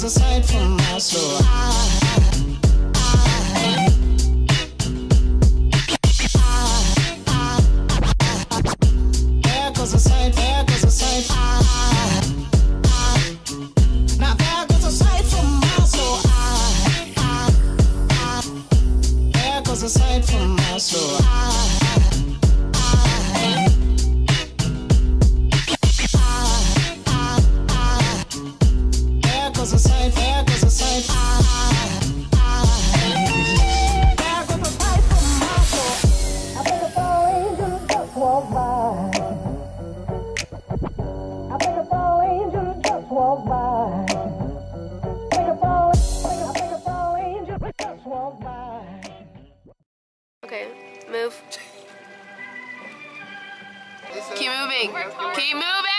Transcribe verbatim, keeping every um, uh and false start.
a sight for my soul. There goes a sight, there goes a sight. Now there goes a sight for my soul. There goes a sight for my soul. There goes a sight, there goes a sight. There goes a sight for my soul. I think a fall angel just walked by. I think a fall angel just walked by. I think a fall, I think a fall angel just walked by. Okay, move. Keep moving. Keep moving.